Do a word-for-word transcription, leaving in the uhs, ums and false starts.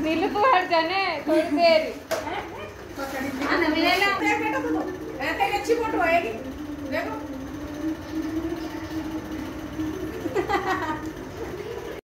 नीलू तू हट जाने थोड़ी देर। अच्छी फोटो आएगी देखो।